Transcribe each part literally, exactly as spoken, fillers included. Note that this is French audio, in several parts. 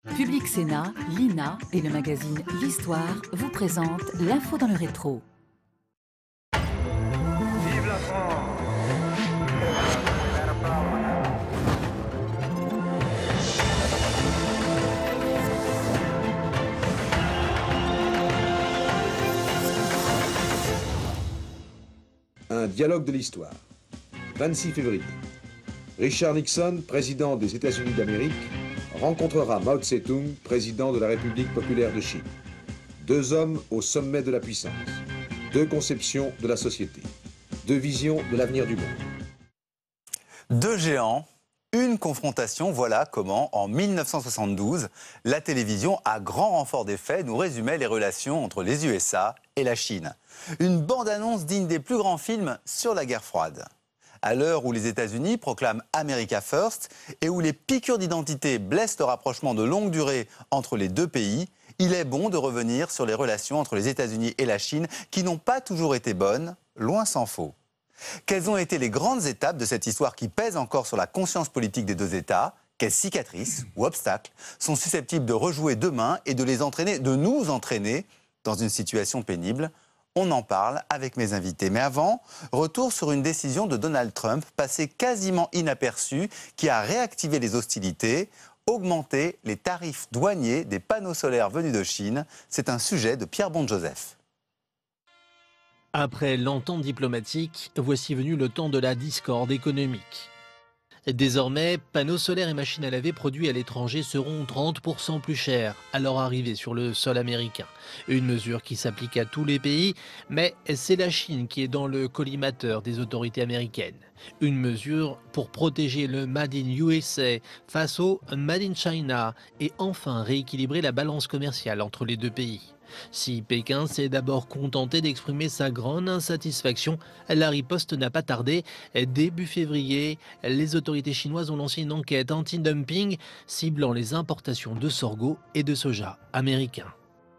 Public Sénat, l'I N A et le magazine L'Histoire vous présentent l'info dans le rétro. Vive la France! Un dialogue de l'histoire. vingt-six février. Richard Nixon, président des États-Unis d'Amérique, rencontrera Mao Tse-tung, président de la République populaire de Chine. Deux hommes au sommet de la puissance. Deux conceptions de la société. Deux visions de l'avenir du monde. Deux géants, une confrontation, voilà comment, en mille neuf cent soixante-douze, la télévision, à grand renfort d'effets, nous résumait les relations entre les U S A et la Chine. Une bande-annonce digne des plus grands films sur la guerre froide. À l'heure où les États-Unis proclament America First et où les piqûres d'identité blessent le rapprochement de longue durée entre les deux pays, il est bon de revenir sur les relations entre les États-Unis et la Chine qui n'ont pas toujours été bonnes, loin s'en faut. Quelles ont été les grandes étapes de cette histoire qui pèse encore sur la conscience politique des deux États? Quelles cicatrices ou obstacles sont susceptibles de rejouer demain et de les entraîner, de nous entraîner dans une situation pénible? On en parle avec mes invités. Mais avant, retour sur une décision de Donald Trump passée quasiment inaperçue qui a réactivé les hostilités, augmenté les tarifs douaniers des panneaux solaires venus de Chine. C'est un sujet de Pierre Bonde-Joseph. Après l'entente diplomatique, voici venu le temps de la discorde économique. Désormais, panneaux solaires et machines à laver produits à l'étranger seront trente pour cent plus chers à leur arrivée sur le sol américain. Une mesure qui s'applique à tous les pays, mais c'est la Chine qui est dans le collimateur des autorités américaines. Une mesure pour protéger le Made in U S A face au Made in China et enfin rééquilibrer la balance commerciale entre les deux pays. Si Pékin s'est d'abord contenté d'exprimer sa grande insatisfaction, la riposte n'a pas tardé. Début février, les autorités chinoises ont lancé une enquête anti-dumping ciblant les importations de sorgho et de soja américains.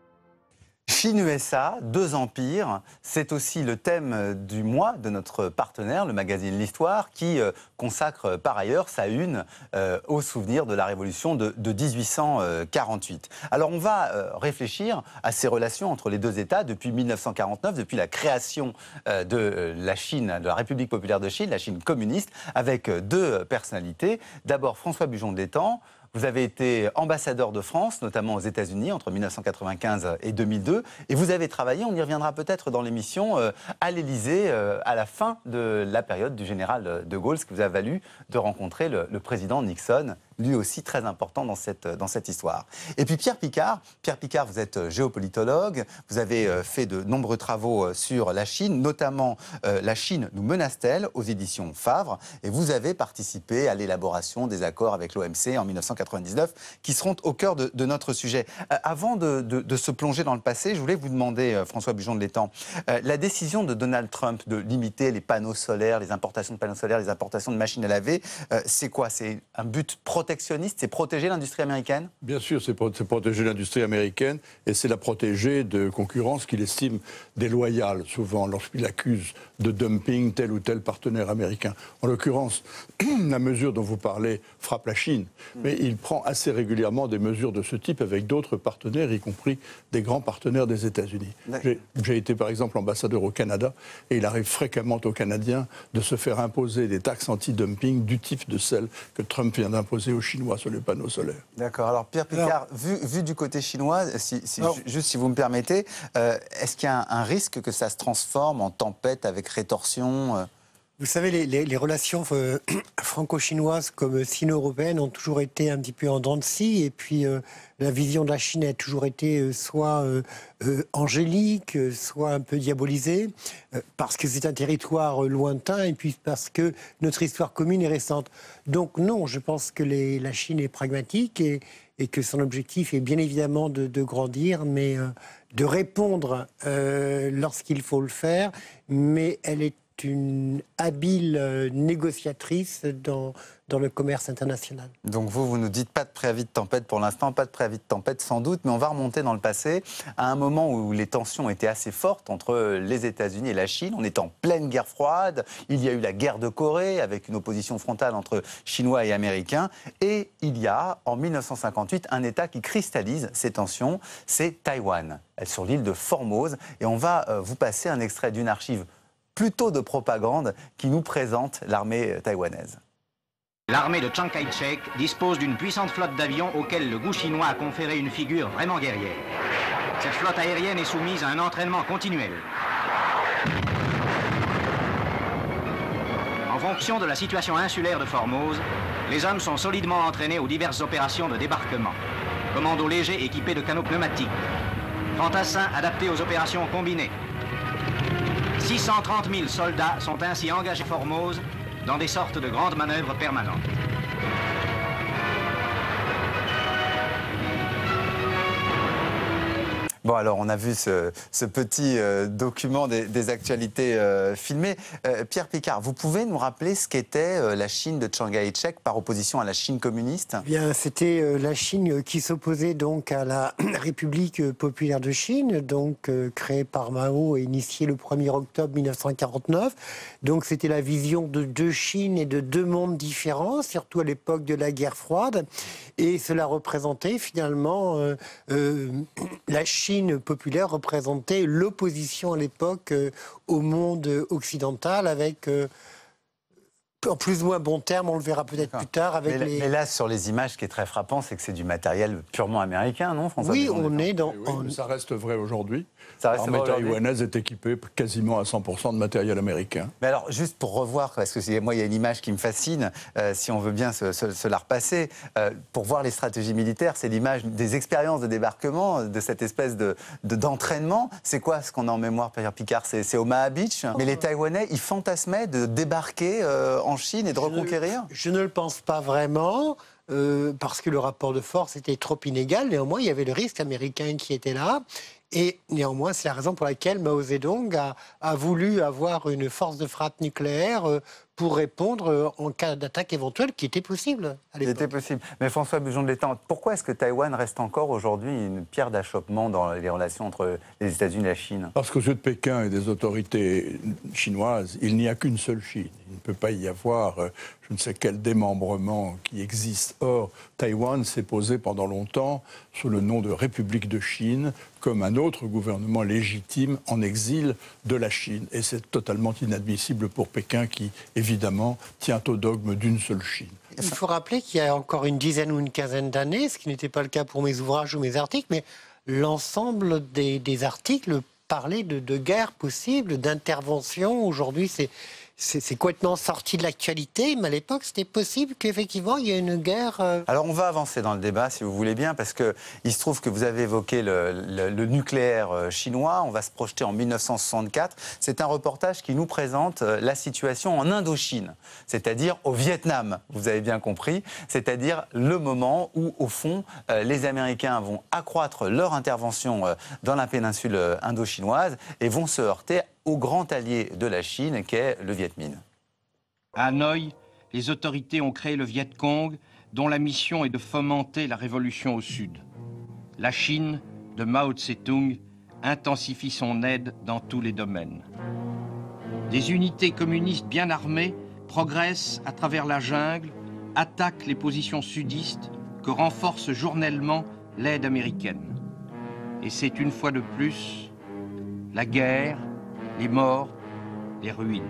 Chine-U S A, deux empires, c'est aussi le thème du mois de notre partenaire, le magazine L'Histoire, qui euh, consacre par ailleurs sa une euh, au souvenir de la révolution de, de dix-huit cent quarante-huit. Alors on va euh, réfléchir à ces relations entre les deux États depuis mille neuf cent quarante-neuf, depuis la création euh, de la Chine, de la République populaire de Chine, la Chine communiste, avec deux personnalités. D'abord François Bujon de l'Étang. Vous avez été ambassadeur de France, notamment aux États-Unis, entre mille neuf cent quatre-vingt-quinze et deux mille deux. Et vous avez travaillé, on y reviendra peut-être dans l'émission, euh, à l'Élysée, euh, à la fin de la période du général de Gaulle, ce qui vous a valu de rencontrer le, le président Nixon, lui aussi très important dans cette, dans cette histoire. Et puis Pierre Picard, Pierre Picard, vous êtes géopolitologue, vous avez fait de nombreux travaux sur la Chine, notamment euh, La Chine nous menace-t-elle aux éditions Favre, et vous avez participé à l'élaboration des accords avec l'O M C en mille neuf cent quatre-vingt-dix-neuf, qui seront au cœur de, de notre sujet. Euh, avant de, de, de se plonger dans le passé, je voulais vous demander, euh, François Bujon de l'Étang, euh, la décision de Donald Trump de limiter les panneaux solaires, les importations de panneaux solaires, les importations de machines à laver, euh, c'est quoi? C'est un but protectionniste? C'est protéger l'industrie américaine? Bien sûr, c'est pro protéger l'industrie américaine et c'est la protéger de concurrence qu'il estime déloyale, souvent, lorsqu'il accuse de dumping tel ou tel partenaire américain. En l'occurrence, la mesure dont vous parlez frappe la Chine, mais il prend assez régulièrement des mesures de ce type avec d'autres partenaires, y compris des grands partenaires des États-Unis. J'ai été, par exemple, ambassadeur au Canada et il arrive fréquemment aux Canadiens de se faire imposer des taxes anti-dumping du type de celles que Trump vient d'imposer aux Chinois sur les panneaux solaires. D'accord. Alors Pierre Picard, alors, vu, vu du côté chinois, si, si, alors, juste si vous me permettez, euh, est-ce qu'il y a un, un risque que ça se transforme en tempête avec rétorsion euh... Vous savez, les, les, les relations euh, franco-chinoises comme sino-européennes ont toujours été un petit peu en dents de scie, et puis euh, la vision de la Chine a toujours été euh, soit euh, euh, angélique, euh, soit un peu diabolisée, euh, parce que c'est un territoire euh, lointain, et puis parce que notre histoire commune est récente. Donc non, je pense que les, la Chine est pragmatique, et, et que son objectif est bien évidemment de, de grandir, mais euh, de répondre euh, lorsqu'il faut le faire, mais elle est une habile euh, négociatrice dans, dans le commerce international. Donc vous, vous nous dites pas de préavis de tempête pour l'instant, pas de préavis de tempête sans doute, mais on va remonter dans le passé à un moment où les tensions étaient assez fortes entre les États-Unis et la Chine. On est en pleine guerre froide, il y a eu la guerre de Corée avec une opposition frontale entre Chinois et Américains, et il y a en mille neuf cent cinquante-huit un État qui cristallise ces tensions, c'est Taïwan, sur l'île de Formose, et on va euh, vous passer un extrait d'une archive plutôt de propagande qui nous présente l'armée taïwanaise. L'armée de Chiang Kai-shek dispose d'une puissante flotte d'avions auquel le goût chinois a conféré une figure vraiment guerrière. Cette flotte aérienne est soumise à un entraînement continuel. En fonction de la situation insulaire de Formose, les hommes sont solidement entraînés aux diverses opérations de débarquement. Commandos légers équipés de canaux pneumatiques. Fantassins adaptés aux opérations combinées. six cent trente mille soldats sont ainsi engagés à Formose dans des sortes de grandes manœuvres permanentes. Bon, alors on a vu ce, ce petit euh, document des, des actualités euh, filmées. Euh, Pierre Picard, vous pouvez nous rappeler ce qu'était euh, la Chine de Chiang Kai-shek par opposition à la Chine communiste? Eh bien, c'était euh, la Chine qui s'opposait donc à la République populaire de Chine, donc euh, créée par Mao et initiée le premier octobre mille neuf cent quarante-neuf. Donc c'était la vision de deux Chines et de deux mondes différents, surtout à l'époque de la guerre froide. Et cela représentait finalement euh, euh, la Chine populaire représentait l'opposition à l'époque euh, au monde occidental avec, euh, en plus ou moins bon terme, on le verra peut-être plus tard. Avec mais, les... mais là, sur les images, ce qui est très frappant, c'est que c'est du matériel purement américain, non, François? Oui, on est dans... Oui, oui, mais ça reste vrai aujourd'hui. L'armée taïwanaise est équipée quasiment à cent pour cent de matériel américain. Mais alors, juste pour revoir, parce que moi, il y a une image qui me fascine, euh, si on veut bien se, se, se la repasser, euh, pour voir les stratégies militaires, c'est l'image des expériences de débarquement, de cette espèce de, de, d'entraînement. C'est quoi ce qu'on a en mémoire, Pierre Picard? C'est Omaha Beach. Mais les Taïwanais, ils fantasmaient de débarquer euh, en Chine et de je reconquérir? ne, je ne le pense pas vraiment. Euh, parce que le rapport de force était trop inégal. Néanmoins, il y avait le risque américain qui était là. Et néanmoins, c'est la raison pour laquelle Mao Zedong a, a voulu avoir une force de frappe nucléaire euh, pour répondre euh, en cas d'attaque éventuelle, qui était possible à l'époque. C'était possible. Mais François Bujon de l'Étang, pourquoi est-ce que Taïwan reste encore aujourd'hui une pierre d'achoppement dans les relations entre les États-Unis et la Chine? Parce qu'aux yeux de Pékin et des autorités chinoises, il n'y a qu'une seule Chine. Il ne peut pas y avoir euh, je ne sais quel démembrement qui existe. Or, Taïwan s'est posé pendant longtemps sous le nom de République de Chine, comme un autre gouvernement légitime en exil de la Chine. Et c'est totalement inadmissible pour Pékin qui, évidemment, tient au dogme d'une seule Chine. Il faut rappeler qu'il y a encore une dizaine ou une quinzaine d'années, ce qui n'était pas le cas pour mes ouvrages ou mes articles, mais l'ensemble des, des articles parlaient de, de guerre possible, d'intervention. Aujourd'hui, c'est... C'est complètement sorti de l'actualité, mais à l'époque, c'était possible qu'effectivement, il y ait une guerre... Euh... Alors, on va avancer dans le débat, si vous voulez bien, parce qu'il se trouve que vous avez évoqué le, le, le nucléaire chinois. On va se projeter en mille neuf cent soixante-quatre. C'est un reportage qui nous présente la situation en Indochine, c'est-à-dire au Vietnam, vous avez bien compris, c'est-à-dire le moment où, au fond, les Américains vont accroître leur intervention dans la péninsule indo-chinoise et vont se heurter au grand allié de la Chine, qu'est le Viet Minh. À Hanoï, les autorités ont créé le Viet Cong, dont la mission est de fomenter la révolution au sud. La Chine, de Mao Tse-tung, intensifie son aide dans tous les domaines. Des unités communistes bien armées progressent à travers la jungle, attaquent les positions sudistes que renforce journellement l'aide américaine. Et c'est une fois de plus la guerre, les morts, les ruines.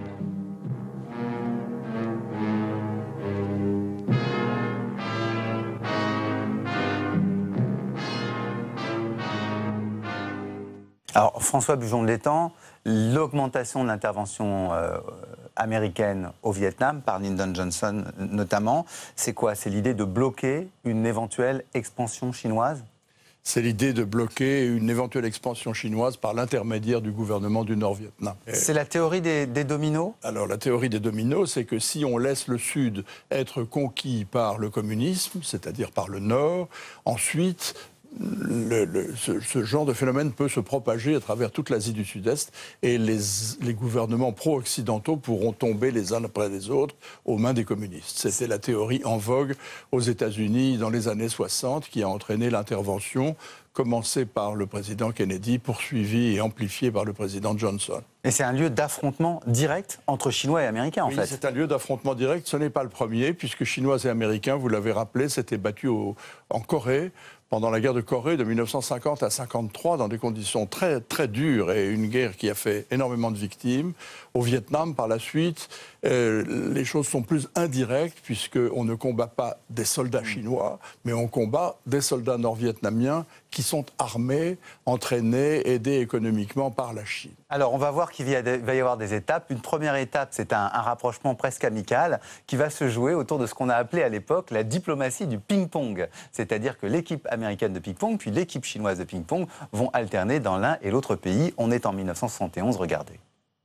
Alors, François Bujon de l'Étang, l'augmentation de l'intervention euh, américaine au Vietnam, par Lyndon Johnson notamment, c'est quoi? C'est l'idée de bloquer une éventuelle expansion chinoise? C'est l'idée de bloquer une éventuelle expansion chinoise par l'intermédiaire du gouvernement du Nord-Vietnam. C'est la théorie des, des dominos? Alors la théorie des dominos, c'est que si on laisse le Sud être conquis par le communisme, c'est-à-dire par le Nord, ensuite Le, le, ce, ce genre de phénomène peut se propager à travers toute l'Asie du Sud-Est et les, les gouvernements pro-occidentaux pourront tomber les uns après les autres aux mains des communistes. C'était la théorie en vogue aux États-Unis dans les années soixante qui a entraîné l'intervention commencée par le président Kennedy, poursuivie et amplifiée par le président Johnson. Et c'est un lieu d'affrontement direct entre Chinois et Américains, en oui, fait. C'est un lieu d'affrontement direct. Ce n'est pas le premier, puisque Chinois et Américains, vous l'avez rappelé, s'étaient battus au, en Corée, pendant la guerre de Corée de mille neuf cent cinquante à cinquante-trois, dans des conditions très, très dures, et une guerre qui a fait énormément de victimes. Au Vietnam, par la suite, euh, les choses sont plus indirectes, puisqu'on ne combat pas des soldats chinois, mais on combat des soldats nord-vietnamiens qui sont armés, entraînés, aidés économiquement par la Chine. Alors, on va voir qu'il va y avoir des étapes. Une première étape, c'est un, un rapprochement presque amical qui va se jouer autour de ce qu'on a appelé à l'époque la diplomatie du ping-pong. C'est-à-dire que l'équipe américaine de ping-pong puis l'équipe chinoise de ping-pong vont alterner dans l'un et l'autre pays. On est en mille neuf cent soixante et onze, regardez.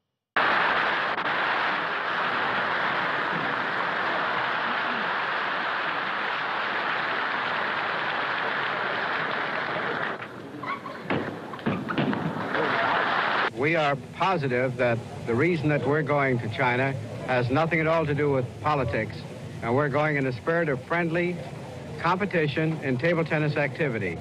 We are positive that the reason that we're going to China has nothing at all to do with politics, and we're going in a spirit of friendly competition in table tennis activity.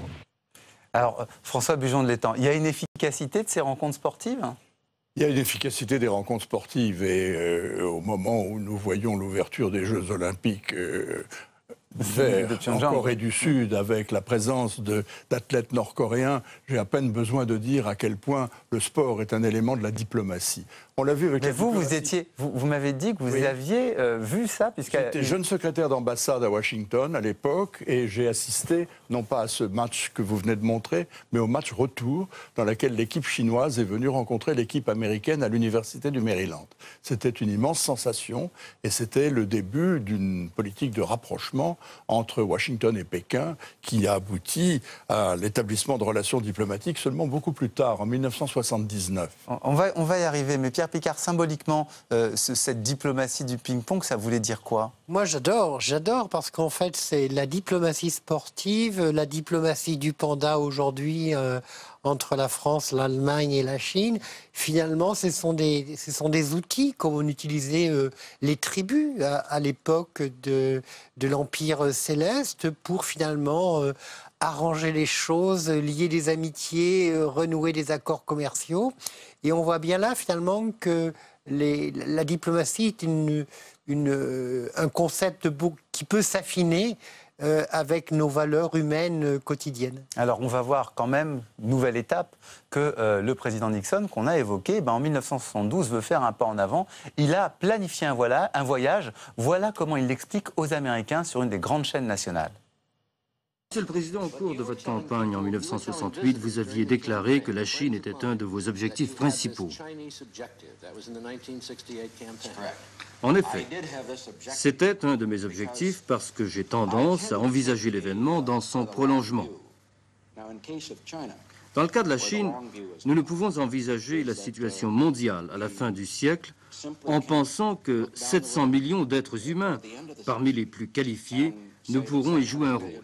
Alors, François Bujon de l'Étang, il y a une efficacité de ces rencontres sportives ? Il y a une efficacité des rencontres sportives et euh, au moment où nous voyons l'ouverture des Jeux Olympiques euh, vers en Corée du Sud avec la présence d'athlètes nord-coréens, j'ai à peine besoin de dire à quel point le sport est un élément de la diplomatie. On l'a vu avec Mais la vous, diplomatie. vous étiez, vous, vous m'avez dit que vous Oui. aviez euh, vu ça, puisque J'étais jeune secrétaire d'ambassade à Washington à l'époque et j'ai assisté non pas à ce match que vous venez de montrer, mais au match retour dans lequel l'équipe chinoise est venue rencontrer l'équipe américaine à l'université du Maryland. C'était une immense sensation et c'était le début d'une politique de rapprochement entre Washington et Pékin qui a abouti à l'établissement de relations diplomatiques seulement beaucoup plus tard, en mille neuf cent soixante-dix-neuf. on va, on va y arriver, mais Pierre Picard, symboliquement, euh, ce, cette diplomatie du ping-pong, ça voulait dire quoi ? Moi, j'adore, j'adore, parce qu'en fait, c'est la diplomatie sportive, la diplomatie du panda aujourd'hui euh, entre la France, l'Allemagne et la Chine. Finalement, ce sont des, ce sont des outils comme on utilisait euh, les tribus à, à l'époque de, de l'Empire céleste pour finalement euh, arranger les choses, lier des amitiés, euh, renouer des accords commerciaux. Et on voit bien là, finalement, que les, la diplomatie est une, une, un concept qui peut s'affiner euh, avec nos valeurs humaines quotidiennes. Alors, on va voir quand même, nouvelle étape, que euh, le président Nixon, qu'on a évoqué, ben, en mille neuf cent soixante-douze, veut faire un pas en avant. Il a planifié un, voilà, un voyage. Voilà comment il l'explique aux Américains sur une des grandes chaînes nationales. Monsieur le Président, au cours de votre campagne en mille neuf cent soixante-huit, vous aviez déclaré que la Chine était un de vos objectifs principaux. En effet, c'était un de mes objectifs parce que j'ai tendance à envisager l'événement dans son prolongement. Dans le cas de la Chine, nous ne pouvons envisager la situation mondiale à la fin du siècle en pensant que sept cents millions d'êtres humains, parmi les plus qualifiés, ne pourront y jouer un rôle.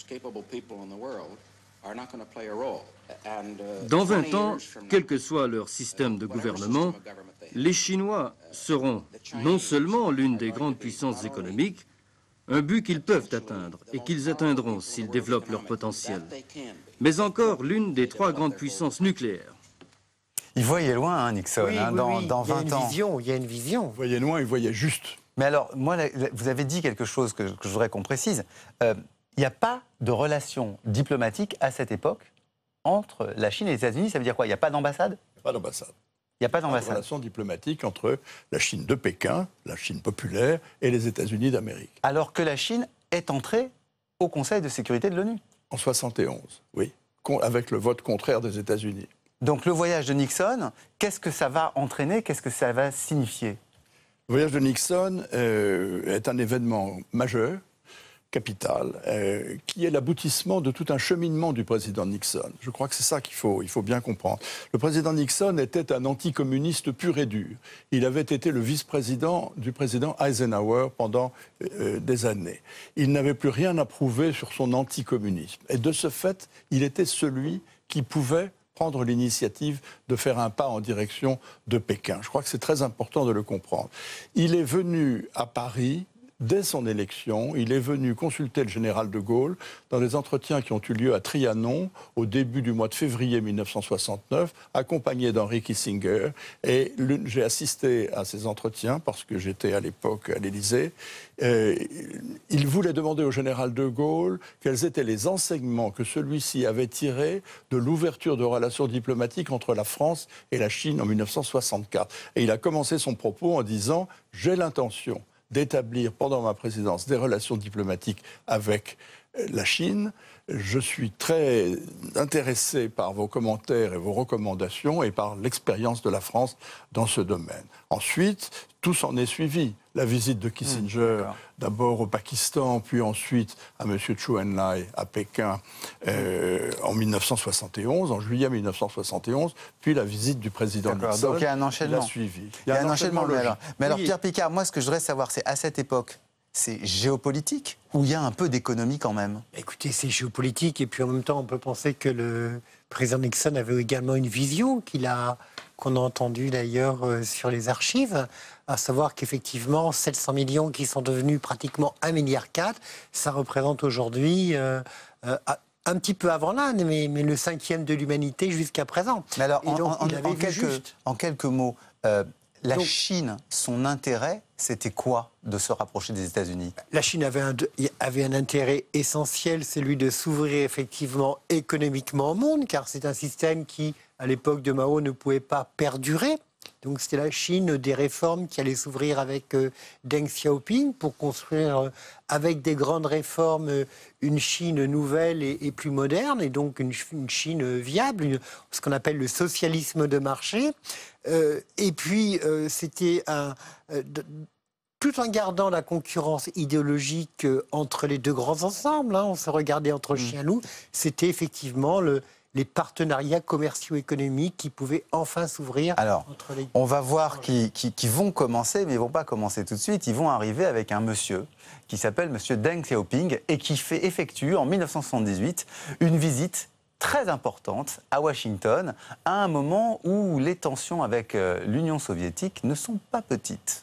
Dans vingt ans, quel que soit leur système de gouvernement, les Chinois seront non seulement l'une des grandes puissances économiques, un but qu'ils peuvent atteindre et qu'ils atteindront s'ils développent leur potentiel, mais encore l'une des trois grandes puissances nucléaires. Il voyait loin, hein, Nixon, oui, hein, oui, dans, oui. dans vingt il y a une ans. Vision, il y a une vision. Vous voyez loin, il voyait juste. Mais alors, moi, là, vous avez dit quelque chose que, que je voudrais qu'on précise. Euh, il n'y a pas de relation diplomatique à cette époque entre la Chine et les États-Unis. Ça veut dire quoi? Il n'y a pas d'ambassade? Pas d'ambassade. Il n'y a pas Pas de d'ambassade. relation diplomatique entre la Chine de Pékin, la Chine populaire et les États-Unis d'Amérique. Alors que la Chine est entrée au Conseil de sécurité de l'ONU. En soixante et onze, oui, con- avec le vote contraire des États-Unis. Donc le voyage de Nixon, qu'est-ce que ça va entraîner? Qu'est-ce que ça va signifier? Le voyage de Nixon euh, est un événement majeur capital, euh, qui est l'aboutissement de tout un cheminement du président Nixon. Je crois que c'est ça qu'il faut, il faut bien comprendre. Le président Nixon était un anticommuniste pur et dur. Il avait été le vice-président du président Eisenhower pendant euh, des années. Il n'avait plus rien à prouver sur son anticommunisme. Et de ce fait, il était celui qui pouvait prendre l'initiative de faire un pas en direction de Pékin. Je crois que c'est très important de le comprendre. Il est venu à Paris. Dès son élection, il est venu consulter le général de Gaulle dans les entretiens qui ont eu lieu à Trianon au début du mois de février mille neuf cent soixante-neuf, accompagné d'Henry Kissinger. Et j'ai assisté à ces entretiens parce que j'étais à l'époque à l'Élysée. Euh, il voulait demander au général de Gaulle quels étaient les enseignements que celui-ci avait tirés de l'ouverture de relations diplomatiques entre la France et la Chine en mille neuf cent soixante-quatre. Et il a commencé son propos en disant « J'ai l'intention d'établir pendant ma présidence des relations diplomatiques avec la Chine. Je suis très intéressé par vos commentaires et vos recommandations et par l'expérience de la France dans ce domaine. » Ensuite, tout s'en est suivi. La visite de Kissinger, mmh, d'abord au Pakistan, puis ensuite à M. Chou En-lai à Pékin euh, en mille neuf cent soixante et onze, en juillet mille neuf cent soixante et onze, puis la visite du président Nixon. Donc il y a un enchaînement. Il a suivi. Il y a, il y a un, un enchaînement. enchaînement mais alors, mais alors oui. Pierre Picard, moi ce que je voudrais savoir, c'est à cette époque, c'est géopolitique ou il y a un peu d'économie quand même? Écoutez, c'est géopolitique et puis en même temps, on peut penser que le président Nixon avait également une vision qu'il a, qu'on a entendue d'ailleurs euh, sur les archives, à savoir qu'effectivement, sept cents millions qui sont devenus pratiquement un virgule quatre milliard, ça représente aujourd'hui, euh, euh, un petit peu avant l'Inde, mais, mais le cinquième de l'humanité jusqu'à présent. Mais alors, et donc, en, en, il avait en, vu quelques, juste. en quelques mots, euh, la Donc, Chine, son intérêt, c'était quoi de se rapprocher des États-Unis? La Chine avait un, avait un intérêt essentiel, celui de s'ouvrir effectivement économiquement au monde, car c'est un système qui, à l'époque de Mao, ne pouvait pas perdurer. Donc c'était la Chine des réformes qui allait s'ouvrir avec euh, Deng Xiaoping pour construire euh, avec des grandes réformes euh, une Chine nouvelle et, et plus moderne, et donc une, une Chine viable, une, ce qu'on appelle le socialisme de marché. Euh, et puis euh, c'était un... Euh, de, tout en gardant la concurrence idéologique euh, entre les deux grands ensembles, hein, on se regardait entre mmh. chiens loups, c'était effectivement le... les partenariats commerciaux économiques qui pouvaient enfin s'ouvrir. Alors, entre les... on va voir qui, qui, qui vont commencer, mais ils ne vont pas commencer tout de suite. Ils vont arriver avec un monsieur qui s'appelle monsieur Deng Xiaoping et qui fait effectue en mille neuf cent soixante-dix-huit une visite très importante à Washington, à un moment où les tensions avec euh, l'Union soviétique ne sont pas petites.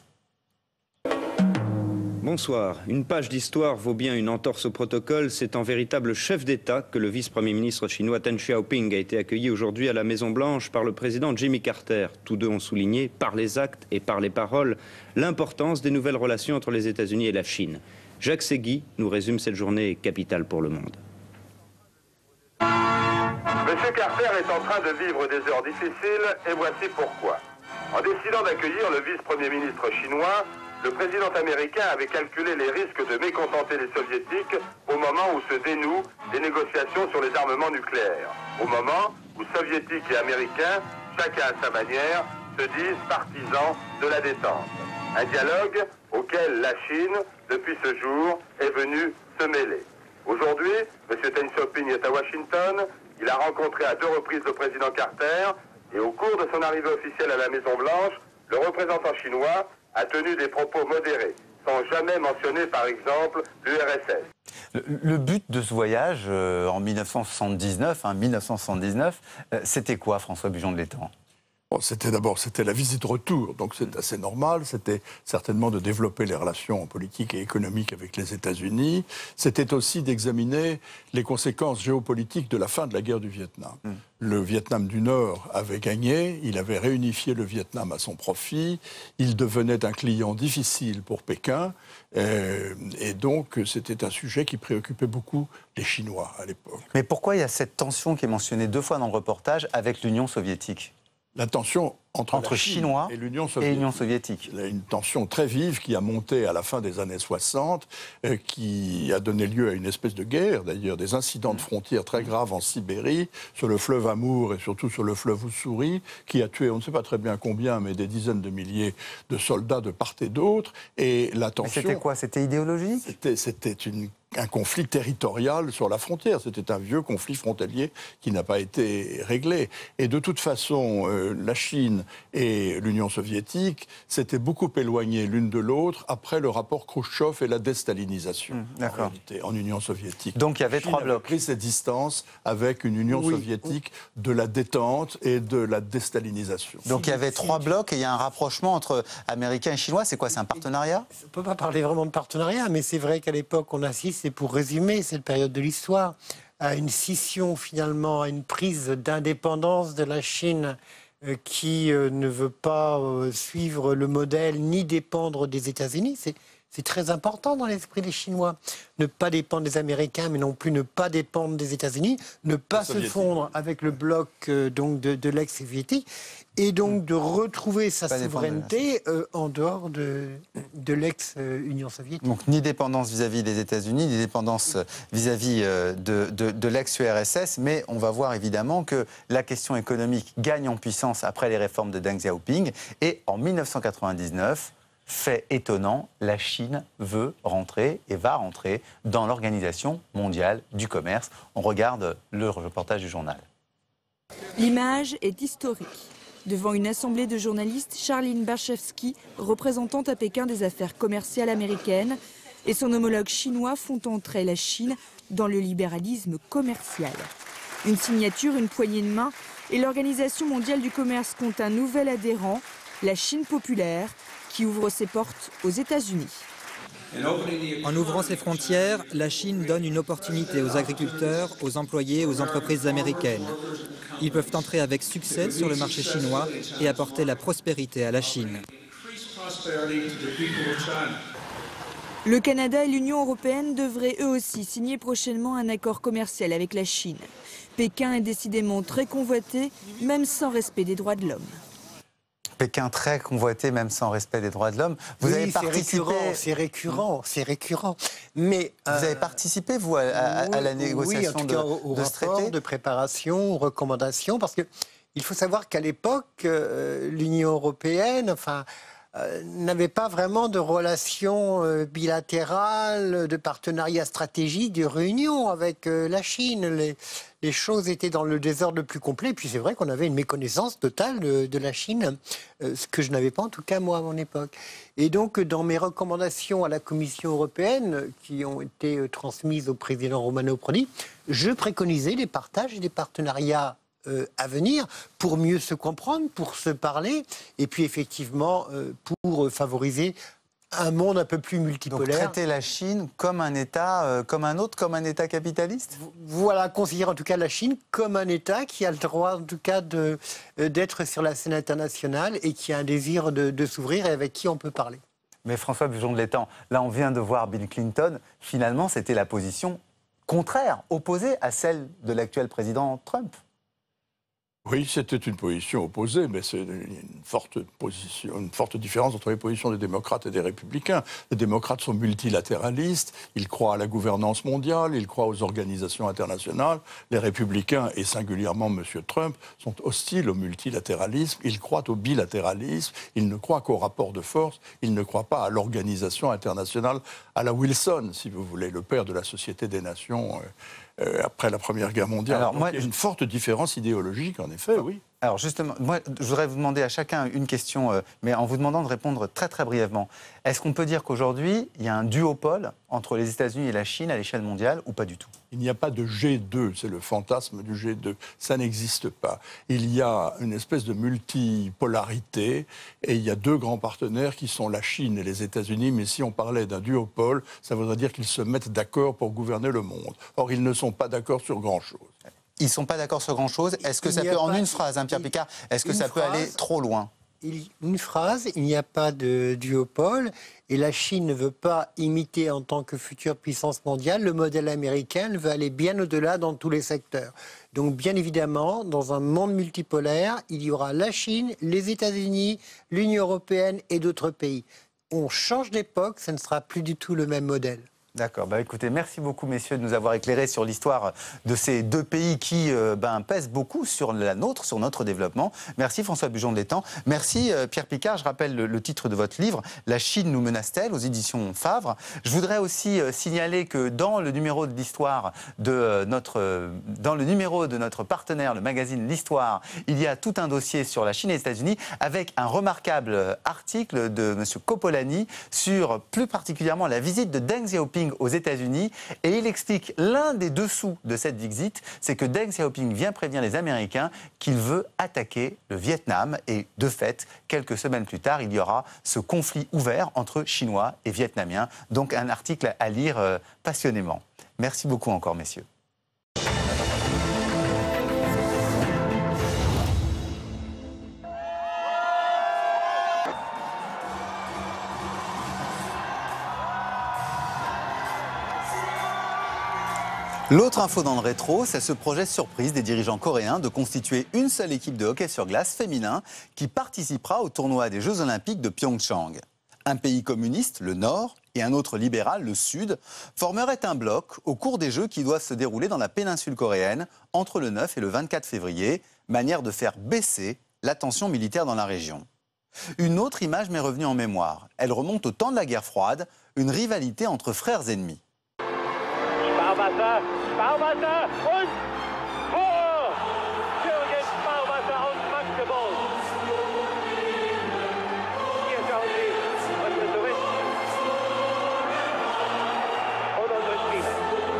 Bonsoir. Une page d'histoire vaut bien une entorse au protocole. C'est en véritable chef d'État que le vice-premier ministre chinois Deng Xiaoping a été accueilli aujourd'hui à la Maison-Blanche par le président Jimmy Carter. Tous deux ont souligné, par les actes et par les paroles, l'importance des nouvelles relations entre les États-Unis et la Chine. Jacques Segui nous résume cette journée capitale pour le monde. Monsieur Carter est en train de vivre des heures difficiles et voici pourquoi. En décidant d'accueillir le vice-premier ministre chinois, le président américain avait calculé les risques de mécontenter les soviétiques au moment où se dénouent les négociations sur les armements nucléaires. Au moment où soviétiques et américains, chacun à sa manière, se disent partisans de la détente. Un dialogue auquel la Chine, depuis ce jour, est venue se mêler. Aujourd'hui, M. Deng Xiaoping est à Washington. Il a rencontré à deux reprises le président Carter et au cours de son arrivée officielle à la Maison-Blanche, le représentant chinois a tenu des propos modérés, sans jamais mentionner par exemple l'U R S S. Le, le but de ce voyage euh, en mille neuf cent soixante-dix-neuf, hein, mille neuf cent soixante-dix-neuf, euh, c'était quoi, François Bujon de l'Étang? Bon, c'était d'abord c'était la visite retour, donc c'est assez normal. C'était certainement de développer les relations politiques et économiques avec les États-Unis. C'était aussi d'examiner les conséquences géopolitiques de la fin de la guerre du Vietnam. Mm. Le Vietnam du Nord avait gagné, il avait réunifié le Vietnam à son profit, il devenait un client difficile pour Pékin, euh, et donc c'était un sujet qui préoccupait beaucoup les Chinois à l'époque. Mais pourquoi il y a cette tension qui est mentionnée deux fois dans le reportage avec l'Union soviétique? La tension entre, entre la Chine Chinois et l'Union soviétique. soviétique. Il y a une tension très vive qui a monté à la fin des années soixante, euh, qui a donné lieu à une espèce de guerre, d'ailleurs, des incidents de frontières très graves en Sibérie, sur le fleuve Amour et surtout sur le fleuve Ussuri, qui a tué, on ne sait pas très bien combien, mais des dizaines de milliers de soldats de part et d'autre. Et la tension... Mais c'était quoi? C'était idéologique? C'était, c'était une un conflit territorial sur la frontière. C'était un vieux conflit frontalier qui n'a pas été réglé. Et de toute façon, euh, la Chine et l'Union soviétique s'étaient beaucoup éloignées l'une de l'autre après le rapport Khrouchtchev et la déstalinisation, mmh, en réalité, en Union soviétique. Donc il y avait Chine trois blocs. Pris ses distances avec une Union oui. soviétique de la détente et de la déstalinisation. Donc il y avait trois blocs et il y a un rapprochement entre Américains et Chinois. C'est quoi? C'est un partenariat? On ne peut pas parler vraiment de partenariat, mais c'est vrai qu'à l'époque, on assiste, et pour résumer cette période de l'histoire, à une scission finalement, à une prise d'indépendance de la Chine euh, qui euh, ne veut pas euh, suivre le modèle ni dépendre des États-Unis. C'est C'est très important dans l'esprit des Chinois. Ne pas dépendre des Américains, mais non plus ne pas dépendre des États-Unis, ne pas se fondre avec le bloc euh, donc de, de l'ex-soviétique, et donc de retrouver sa pas souveraineté euh, en dehors de, de l'ex-Union soviétique. Donc ni dépendance vis-à-vis des États-Unis, ni dépendance vis-à-vis euh, de, de, de l'ex-U R S S, mais on va voir évidemment que la question économique gagne en puissance après les réformes de Deng Xiaoping, et en mille neuf cent quatre-vingt-dix-neuf, fait étonnant, la Chine veut rentrer et va rentrer dans l'Organisation mondiale du commerce. On regarde le reportage du journal. L'image est historique. Devant une assemblée de journalistes, Charline Barchevsky, représentante à Pékin des affaires commerciales américaines, et son homologue chinois font entrer la Chine dans le libéralisme commercial. Une signature, une poignée de main, et l'Organisation mondiale du commerce compte un nouvel adhérent, la Chine populaire, qui ouvre ses portes aux États-Unis. En ouvrant ses frontières, la Chine donne une opportunité aux agriculteurs, aux employés, aux entreprises américaines. Ils peuvent entrer avec succès sur le marché chinois et apporter la prospérité à la Chine. Le Canada et l'Union européenne devraient eux aussi signer prochainement un accord commercial avec la Chine. Pékin est décidément très convoité, même sans respect des droits de l'homme. Pékin très convoité, même sans respect des droits de l'homme. Vous oui, avez participé. C'est récurrent, c'est récurrent. Mais vous euh... avez participé vous à, à, à la négociation oui, en tout cas, de, au, au de ce rapport traité de préparation, aux recommandations, parce que il faut savoir qu'à l'époque, euh, l'Union européenne, enfin. Euh, n'avait pas vraiment de relations euh, bilatérales, de partenariat stratégique, de réunion avec euh, la Chine. Les, les choses étaient dans le désordre le plus complet. Et puis c'est vrai qu'on avait une méconnaissance totale de, de la Chine, euh, ce que je n'avais pas en tout cas moi à mon époque. Et donc dans mes recommandations à la Commission européenne, qui ont été euh, transmises au président Romano Prodi, je préconisais des partages et des partenariats Euh, à venir, pour mieux se comprendre, pour se parler, et puis effectivement euh, pour favoriser un monde un peu plus multipolaire. Donc traiter la Chine comme un État, euh, comme un autre, comme un État capitaliste ? Voilà, considérer en tout cas la Chine comme un État qui a le droit en tout cas de, euh, d'être sur la scène internationale et qui a un désir de, de s'ouvrir et avec qui on peut parler. Mais François Bujon de l'Étang, là on vient de voir Bill Clinton, finalement c'était la position contraire, opposée à celle de l'actuel président Trump. Oui, c'était une position opposée, mais c'est une forte, position, une forte différence entre les positions des démocrates et des républicains. Les démocrates sont multilatéralistes, ils croient à la gouvernance mondiale, ils croient aux organisations internationales. Les républicains, et singulièrement M. Trump, sont hostiles au multilatéralisme, ils croient au bilatéralisme, ils ne croient qu'au rapport de force, ils ne croient pas à l'organisation internationale, à la Wilson, si vous voulez, le père de la Société des Nations. Euh, Euh, après la Première Guerre mondiale. Alors, moi, il y a une forte différence idéologique, en effet, oui. Alors justement, moi, je voudrais vous demander à chacun une question, euh, mais en vous demandant de répondre très très brièvement. Est-ce qu'on peut dire qu'aujourd'hui, il y a un duopole entre les États-Unis et la Chine à l'échelle mondiale, ou pas du tout ? Il n'y a pas de G deux, c'est le fantasme du G deux. Ça n'existe pas. Il y a une espèce de multipolarité, et il y a deux grands partenaires qui sont la Chine et les États-Unis, mais si on parlait d'un duopole, ça voudrait dire qu'ils se mettent d'accord pour gouverner le monde. Or, ils ne sont pas d'accord sur grand-chose. Ils ne sont pas d'accord sur grand-chose. Est-ce que ça peut, en une phrase, hein, Pierre Picard, est-ce que ça peut aller trop loin ? Une phrase, il n'y a pas de duopole, et la Chine ne veut pas imiter en tant que future puissance mondiale le modèle américain, elle veut aller bien au-delà dans tous les secteurs. Donc bien évidemment, dans un monde multipolaire, il y aura la Chine, les États-Unis, l'Union européenne et d'autres pays. On change d'époque, ce ne sera plus du tout le même modèle. D'accord. Bah, écoutez, merci beaucoup, messieurs, de nous avoir éclairés sur l'histoire de ces deux pays qui euh, ben, pèsent beaucoup sur la nôtre, sur notre développement. Merci, François Bujon de l'Étang. Merci, euh, Pierre Picard. Je rappelle le, le titre de votre livre, La Chine nous menace-t-elle, aux éditions Favre. Je voudrais aussi euh, signaler que dans le numéro de l'histoire de euh, notre, euh, dans le numéro de notre partenaire, le magazine L'Histoire, il y a tout un dossier sur la Chine et les États-Unis avec un remarquable article de M. Copolani sur plus particulièrement la visite de Deng Xiaoping aux États-Unis, et il explique l'un des dessous de cette visite, c'est que Deng Xiaoping vient prévenir les Américains qu'il veut attaquer le Vietnam, et de fait, quelques semaines plus tard, il y aura ce conflit ouvert entre Chinois et Vietnamiens. Donc un article à lire euh, passionnément. Merci beaucoup encore, messieurs. L'autre info dans le rétro, c'est ce projet surprise des dirigeants coréens de constituer une seule équipe de hockey sur glace féminin qui participera au tournoi des Jeux Olympiques de Pyeongchang. Un pays communiste, le Nord, et un autre libéral, le Sud, formeraient un bloc au cours des Jeux qui doivent se dérouler dans la péninsule coréenne entre le neuf et le vingt-quatre février, manière de faire baisser la tension militaire dans la région. Une autre image m'est revenue en mémoire. Elle remonte au temps de la guerre froide, une rivalité entre frères ennemis. Sparwasser, Sparwasser und Tor! Jürgen Sparwasser aus Magdeburg. Hier schauen Sie unsere Touristen und unsere Spieler.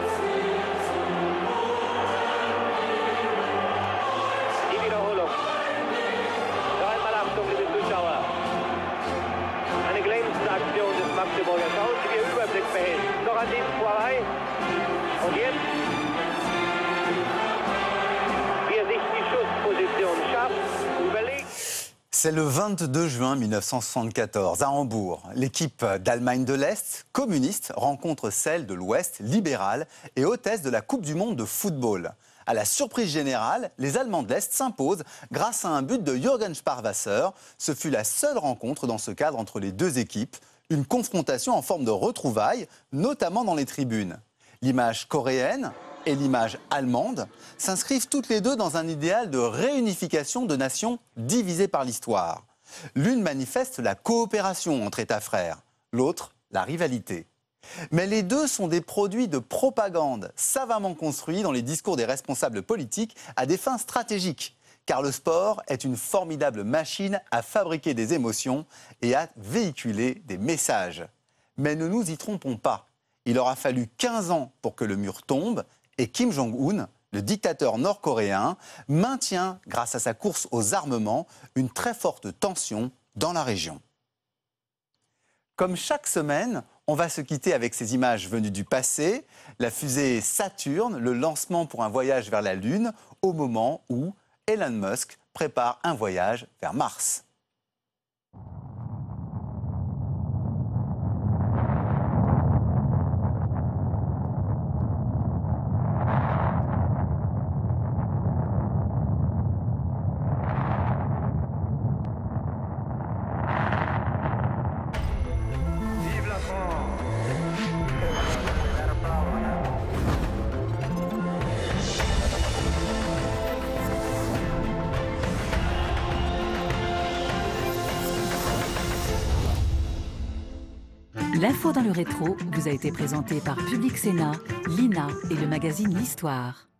Die Wiederholung. Noch einmal Achtung, liebe Zuschauer. Eine glänzende Aktion des Magdeburger. Schauen Sie, wie er Überblick behält. Noch an diesem vorbei. C'est le vingt-deux juin mille neuf cent soixante-quatorze, à Hambourg. L'équipe d'Allemagne de l'Est, communiste, rencontre celle de l'Ouest, libérale, et hôtesse de la Coupe du Monde de football. À la surprise générale, les Allemands de l'Est s'imposent grâce à un but de Jürgen Sparwasser. Ce fut la seule rencontre dans ce cadre entre les deux équipes. Une confrontation en forme de retrouvailles, notamment dans les tribunes. L'image coréenne et l'image allemande s'inscrivent toutes les deux dans un idéal de réunification de nations divisées par l'histoire. L'une manifeste la coopération entre États frères, l'autre la rivalité. Mais les deux sont des produits de propagande savamment construits dans les discours des responsables politiques à des fins stratégiques. Car le sport est une formidable machine à fabriquer des émotions et à véhiculer des messages. Mais ne nous y trompons pas. Il aura fallu quinze ans pour que le mur tombe et Kim Jong-un, le dictateur nord-coréen, maintient, grâce à sa course aux armements, une très forte tension dans la région. Comme chaque semaine, on va se quitter avec ces images venues du passé, la fusée Saturne, le lancement pour un voyage vers la Lune, au moment où Elon Musk prépare un voyage vers Mars. L'info dans le rétro vous a été présentée par Public Sénat, l'I N A et le magazine L'Histoire.